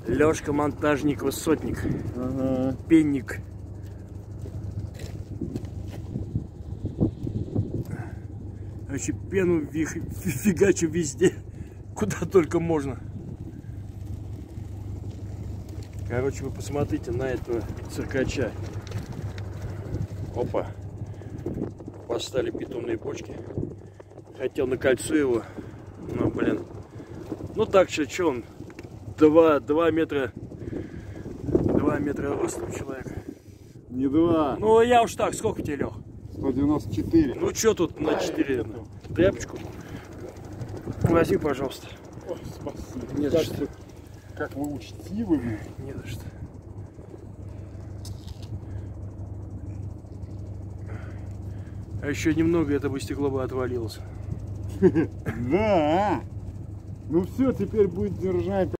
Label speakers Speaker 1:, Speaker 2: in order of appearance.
Speaker 1: Лёшка монтажник, высотник.
Speaker 2: Ага.
Speaker 1: Пенник. Вообще пену фигачу везде, куда только можно. Короче, вы посмотрите на этого циркача. Опа. Поставили бетонные бочки. Хотел на кольцо его. Но, блин. Ну так что он? 2 метра. 2 метра ростом человек.
Speaker 2: Не 2.
Speaker 1: Ну я уж так, сколько тебе, Лех?
Speaker 2: 194.
Speaker 1: Ну что тут на 4? Тряпочку. Возьми, пожалуйста.
Speaker 2: Ой, спасибо.
Speaker 1: Не за что.
Speaker 2: Как вы учтивы.
Speaker 1: Не за что. А еще немного, это бы стекло бы отвалилось.
Speaker 2: Да. Ну все, теперь будет держать.